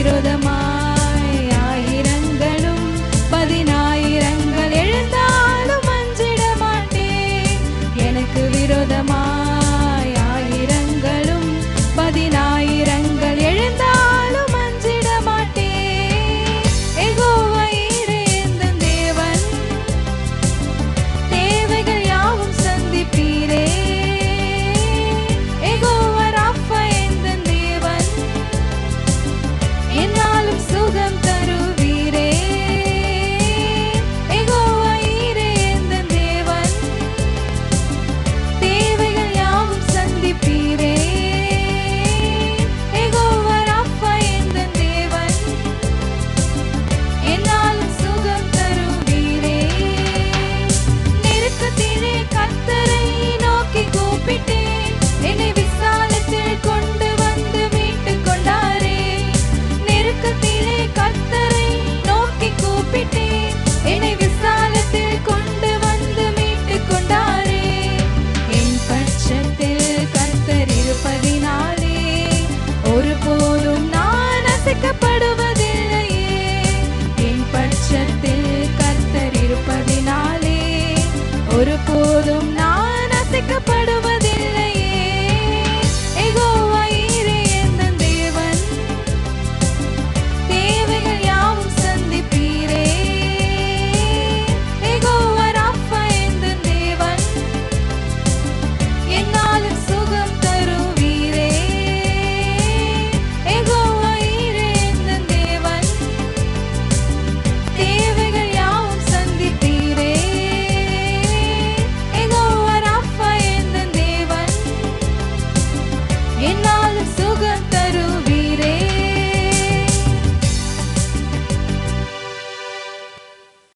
விரோதமாய் ஆயிரங்களும் 10,000 எழுந்தாலும் அஞ்சிட மாட்டேன். எனக்கு விரோதமாய் ஆயிரங்களும் 10,000 எழுந்தாலும் அஞ்சிட மாட்டேன். யெகோவா ஈரே எந்தன் தேவன், தேவைகள் யாவும் சந்திப்பீரே. யெகோவா ராஃபா எந்தன் தேவன், என்னாலும் சுகம் தருவீரே. யெகோவா ஈரே எந்தன் தேவன், தேவைகள் யாவும் சந்திப்பீரே. யெகோவா ராஃபா எந்தன் தேவன், என்னாலும் சுகம் தருவீரே. நெருக்கத்திலே கர்த்தரை நோக்கி கூப்பிட்டேன், என்னை விசாலத்தில் கொண்டு வந்து மீட்டுக் கொண்டாரே. நெருக்கத்திலே கர்த்தரை நோக்கி கூப்பிட்டேன், என்னை விசாலத்தில் கொண்டு வந்து மீட்டுக் கொண்டாரே. என் பட்சத்தில் கர்த்தர் இருப்பதினாலே ஒருபோதும் நான் அசைக்கப்படுவதில்லையே. என் பட்சத்தில் கர்த்தர் இருப்பதினாலே ஒருபோதும்